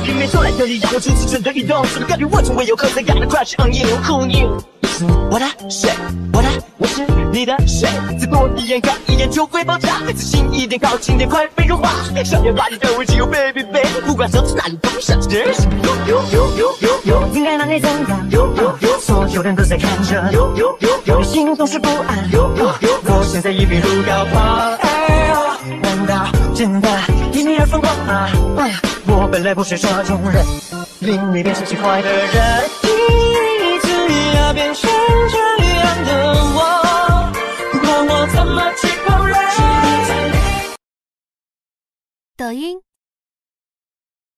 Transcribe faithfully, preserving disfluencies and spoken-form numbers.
拼命做来的力让我如此蠢的移动，什么概率我从未有可能 Gotta crush on you Who you 我的谁我的我是你的谁再多一眼看一眼就会爆炸仔细一点靠近点快被融化想要把你的位置有 baby baby 不管走到哪里都想着人生有有有有有有应该哪里怎样有有有所有人都在看着有有有有心总是不安有有有我现在一病入膏肓哎呀难道真的因你而疯狂啊哎呀我本来不是这种人另一边是喜欢的人第一次要变成这样的我不管我怎么去否认抖音